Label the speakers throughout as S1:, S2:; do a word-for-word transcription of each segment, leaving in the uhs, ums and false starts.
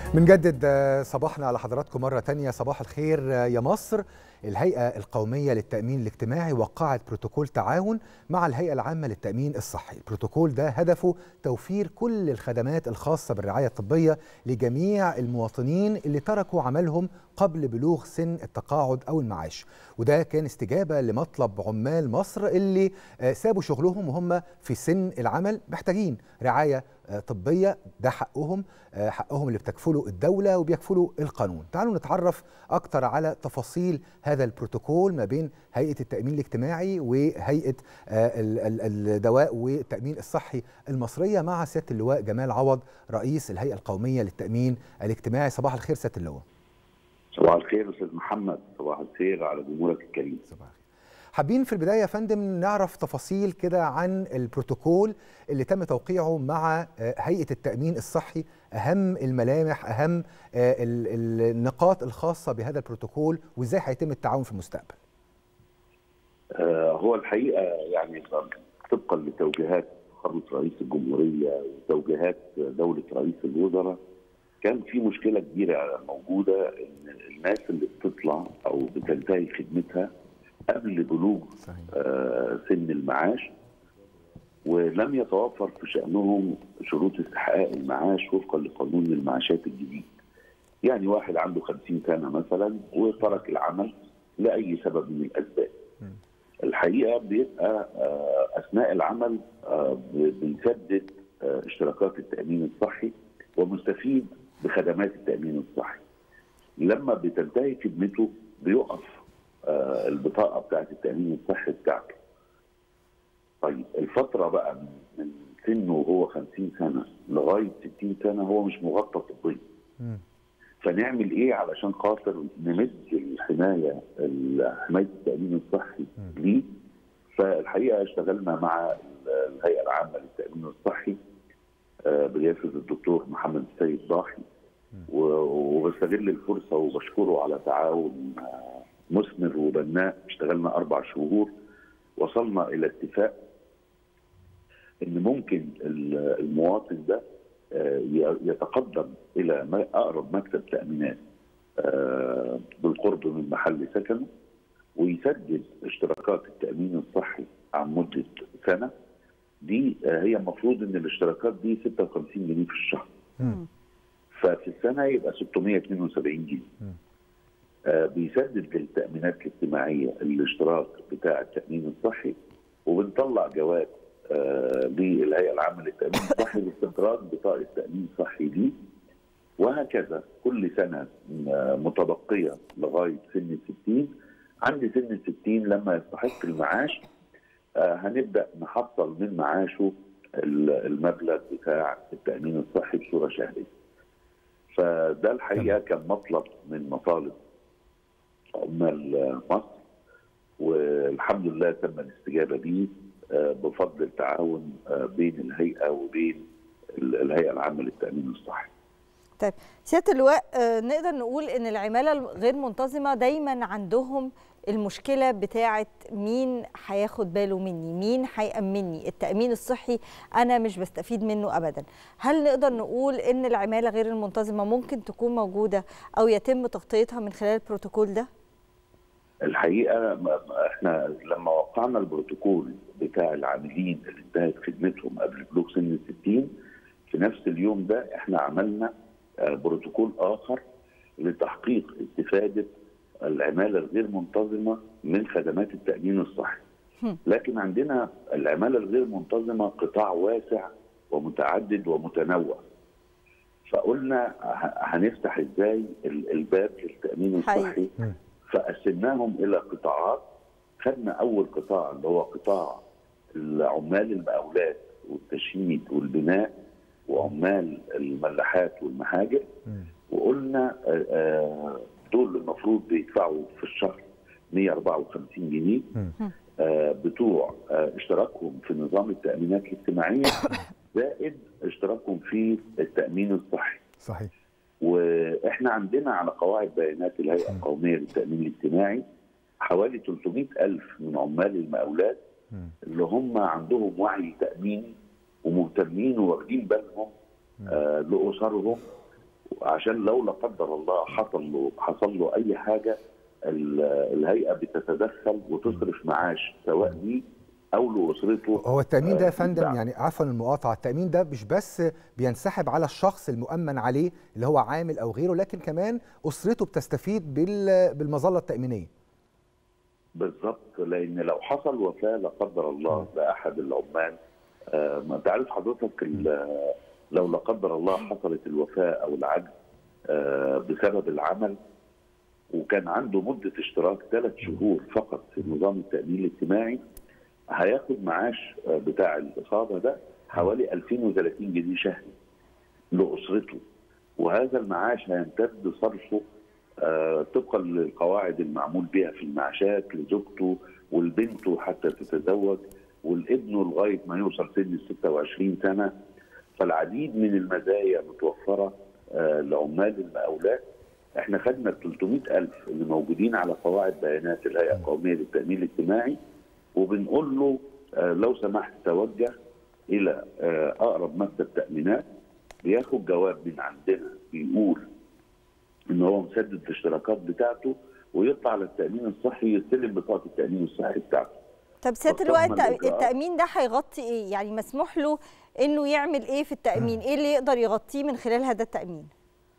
S1: بنجدد صباحنا على حضراتكم مرة تانية. صباح الخير يا مصر. الهيئة القومية للتأمين الاجتماعي وقعت بروتوكول تعاون مع الهيئة العامة للتأمين الصحي. البروتوكول ده هدفه توفير كل الخدمات الخاصة بالرعاية الطبية لجميع المواطنين اللي تركوا عملهم قبل بلوغ سن التقاعد أو المعاش، وده كان استجابة لمطلب عمال مصر اللي سابوا شغلهم وهم في سن العمل محتاجين رعاية طبية. ده حقهم، حقهم اللي بتكفله الدولة وبيكفله القانون. تعالوا نتعرف أكتر على تفاصيل هذا البروتوكول ما بين هيئة التأمين الاجتماعي وهيئة الدواء والتأمين الصحي المصرية مع سيادة اللواء جمال عوض رئيس الهيئة القومية للتأمين الاجتماعي. صباح الخير سيادة اللواء.
S2: صباح الخير أستاذ محمد. صباح الخير على جمهورك الكريم.
S1: صباح الخير. حابين في البداية يا فندم نعرف تفاصيل كده عن البروتوكول اللي تم توقيعه مع هيئة التأمين الصحي، أهم الملامح، أهم النقاط الخاصة بهذا البروتوكول، وإزاي هيتم التعاون في المستقبل.
S2: هو الحقيقة يعني طبقا لتوجيهات خطة رئيس الجمهورية وتوجيهات دولة رئيس الوزراء، كان في مشكلة كبيرة موجودة إن الناس اللي بتطلع أو بتنتهي خدمتها قبل بلوغ آه سن المعاش ولم يتوفر في شأنهم شروط استحقاق المعاش وفقا لقانون المعاشات الجديد. يعني واحد عنده خمسين سنة مثلا وترك العمل لأي سبب من الأسباب. الحقيقة بيبقى آه أثناء العمل آه بنسدد آه اشتراكات التأمين الصحي ومستفيد بخدمات التأمين الصحي. لما بتنتهي خدمته بيقف آه البطاقة بتاعت التأمين الصحي بتاعته. طيب الفترة بقى من سنه وهو خمسين سنة لغاية ستين سنة هو مش مغطى طبيا. فنعمل ايه علشان خاطر نمد الحماية حماية التأمين الصحي ليه؟ فالحقيقة اشتغلنا مع الهيئة العامة للتأمين الصحي آه برئاسة الدكتور محمد السيد ضاحي، وبستغل الفرصة وبشكره على تعاون آه مثمر وبناء. اشتغلنا أربع شهور، وصلنا إلى اتفاق إن ممكن المواطن ده يتقدم إلى أقرب مكتب تأمينات بالقرب من محل سكنه ويسدد اشتراكات التأمين الصحي عن مدة سنة. دي هي المفروض إن الاشتراكات دي ستة وخمسين جنيه في الشهر، ففي السنة يبقى ستمائة واثنين وسبعين جنيه. آه بيسدد للتأمينات الاجتماعية الاشتراك بتاع التأمين الصحي، وبنطلع جواب آه للهيئة العامة للتأمين الصحي لاستخراج بطاقة تأمين صحي دي، وهكذا كل سنة آه متبقية لغاية سن الستين. عند سن الستين لما يستحق المعاش آه هنبدأ نحصل من معاشه المبلغ بتاع التأمين الصحي بصورة شهرية. فده الحقيقة كان مطلب من مطالب عمال مصر، والحمد لله تم الاستجابه بيه بفضل التعاون بين الهيئه وبين الهيئه العامه للتامين الصحي.
S3: طيب سياده اللواء، نقدر نقول ان العماله الغير منتظمه دايما عندهم المشكله بتاعه مين هياخد باله مني، مين هيأمنني، التأمين الصحي انا مش بستفيد منه ابدا. هل نقدر نقول ان العماله غير المنتظمه ممكن تكون موجوده او يتم تغطيتها من خلال البروتوكول ده؟
S2: الحقيقه احنا لما وقعنا البروتوكول بتاع العاملين اللي انتهت خدمتهم قبل بلوغ سن الستين، في نفس اليوم ده احنا عملنا بروتوكول اخر لتحقيق استفاده العماله الغير منتظمه من خدمات التأمين الصحي. لكن عندنا العماله الغير منتظمه قطاع واسع ومتعدد ومتنوع، فقلنا هنفتح ازاي الباب للتأمين الصحي، فقسمناهم الى قطاعات. خدنا اول قطاع اللي هو قطاع العمال المقاولات والتشييد والبناء وعمال الملاحات والمحاجر، وقلنا دول المفروض بيدفعوا في الشهر مائة وأربعة وخمسين جنيه بتوع اشتراكهم في نظام التأمينات الاجتماعية زائد اشتراكهم في التأمين الصحي.
S1: صحيح.
S2: واحنا عندنا على قواعد بيانات الهيئة القومية للتأمين الاجتماعي حوالي ثلاثمائة ألف من عمال المقاولات اللي هم عندهم وعي تأميني ومهتمين وواخدين بالهم آه لأسرهم عشان لو لا قدر الله حصل له حصل له اي حاجه الهيئه بتتدخل وتصرف معاش سواء ليه او لاسرته.
S1: هو التامين ده يا فندم يعني عفوا المقاطعه، التامين ده مش بس بينسحب على الشخص المؤمن عليه اللي هو عامل او غيره، لكن كمان اسرته بتستفيد بالمظله التامينيه.
S2: بالظبط، لان لو حصل وفاه لا قدر الله لاحد العمال، آه ما انت عارف حضرتك لو لا قدر الله حصلت الوفاه او العجز آه بسبب العمل، وكان عنده مده اشتراك ثلاث شهور فقط في نظام التامين الاجتماعي، هياخد معاش بتاع الاصابه ده حوالي ألفين وثلاثين جنيه شهري لاسرته، وهذا المعاش هيمتد صرفه آه طبقا للقواعد المعمول بها في المعاشات لزوجته ولبنته حتى تتزوج ولابنه لغايه ما يوصل سن ال ستة وعشرين سنه. فالعديد من المزايا متوفره آه لعمال المقاولات. احنا خدنا ال ثلاثمائة ألف اللي موجودين على قواعد بيانات الهيئه القوميه للتامين الاجتماعي، وبنقول له آه لو سمحت توجه الى آه اقرب مكتب تامينات، بياخد جواب من عندنا بيقول ان هو مسدد الاشتراكات بتاعته، ويطلع على التامين الصحي يستلم بطاقه التامين الصحي بتاعته.
S3: طب سياده اللواء التامين ده هيغطي ايه؟ يعني مسموح له انه يعمل ايه في التامين؟ ايه اللي يقدر يغطيه من خلال هذا التامين؟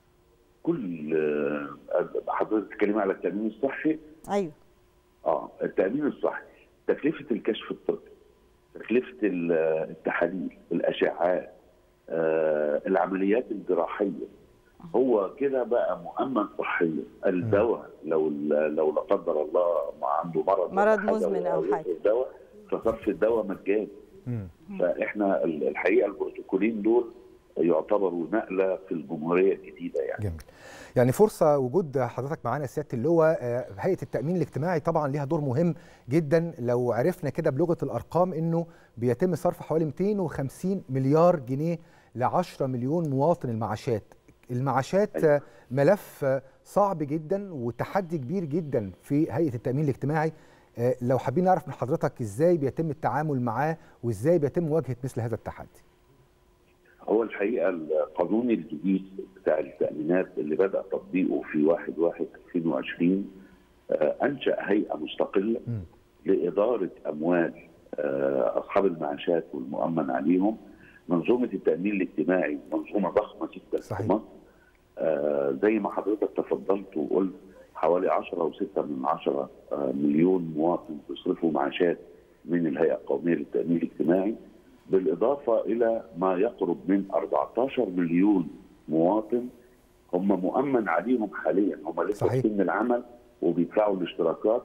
S2: كل حضرتك بتتكلمي على التامين الصحي؟
S3: ايوه.
S2: اه التامين الصحي تكلفه الكشف الطبي، تكلفه التحاليل، الاشعاعات، آه، العمليات الجراحيه، هو كده بقى مؤمن صحيا. الدواء لو لو لا قدر الله ما عنده مرض
S3: مرض مزمن او حاجه،
S2: الدواء فصرف الدواء مجاني. فاحنا الحقيقه البروتوكولين دول يعتبروا نقله في الجمهوريه الجديده يعني.
S1: جميل. يعني فرصه وجود حضرتك معانا سياده اللواء. هيئه التامين الاجتماعي طبعا ليها دور مهم جدا. لو عرفنا كده بلغه الارقام انه بيتم صرف حوالي مئتين وخمسين مليار جنيه ل عشرة مليون مواطن المعاشات. المعاشات ملف صعب جدا وتحدي كبير جدا في هيئه التامين الاجتماعي. لو حابين نعرف من حضرتك ازاي بيتم التعامل معاه وازاي بيتم مواجهه مثل هذا التحدي.
S2: هو الحقيقه القانون الجديد بتاع التامينات اللي بدا تطبيقه في واحد واحد ألفين وعشرين انشا هيئه مستقله م. لاداره اموال اصحاب المعاشات والمؤمن عليهم. منظومه التامين الاجتماعي منظومه ضخمه جدا في مصر. آه زي ما حضرتك تفضلت وقلت حوالي عشرة وستة من عشرة آه مليون مواطن بيصرفوا معاشات من الهيئه القوميه للتامين الاجتماعي، بالاضافه الى ما يقرب من أربعة عشر مليون مواطن هم مؤمن عليهم حاليا، هم لسه في سن العمل وبيدفعوا الاشتراكات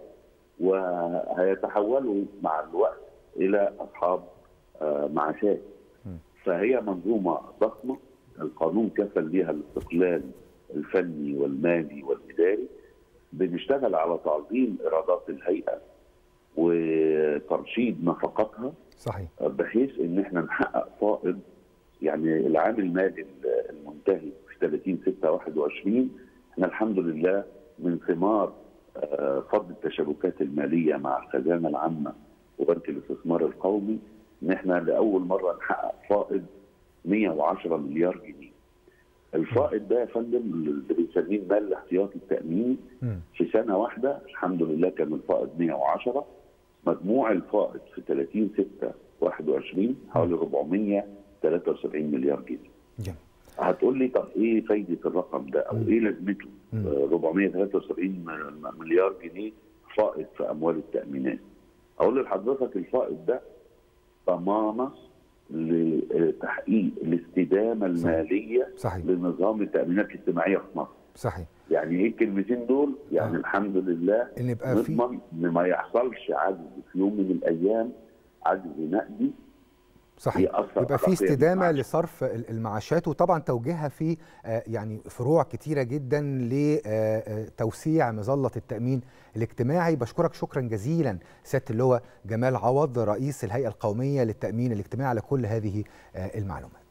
S2: وهيتحولوا مع الوقت الى اصحاب آه معاشات. فهي منظومه ضخمه، القانون كفل بها الاستقلال الفني والمالي والاداري. بنشتغل على تعظيم ايرادات الهيئه وترشيد نفقاتها
S1: صحيح
S2: بحيث ان احنا نحقق فائض. يعني العام المالي المنتهي في ثلاثين ستة واحد وعشرين احنا الحمد لله من ثمار فض التشابكات الماليه مع الخزانه العامه وبنك الاستثمار القومي ان احنا لاول مره نحقق فائض مئة وعشرة مليار جنيه. الفائض ده يا فندم اللي بنسميه المال الاحتياطي التاميني في سنه واحده الحمد لله كان الفائض مئة وعشرة. مجموع الفائض في ثلاثين ستة واحد وعشرين حوالي أربعمئة وثلاثة وسبعين مليار جنيه. جميل. هتقول لي طب ايه فايده الرقم ده او ايه لازمته؟ أربعمئة وثلاثة وسبعين مليار جنيه فائض في اموال التامينات. اقول لحضرتك الفائض ده ضمانه لتحقيق الاستدامه الماليه
S1: صحيح.
S2: لنظام التامينات الاجتماعيه في مصر.
S1: صحيح.
S2: يعني ايه الكلمتين دول؟ يعني آه. الحمد لله نضمن ان ما يحصلش عجز في يوم من الايام، عجز نقدي
S1: صحيح، يبقى في استدامه لصرف المعاشات، وطبعا توجيهها في يعني فروع كتيره جدا لتوسيع مظله التامين الاجتماعي. بشكرك شكرا جزيلا سياده اللواء جمال عوض رئيس الهيئه القوميه للتامين الاجتماعي على كل هذه المعلومات.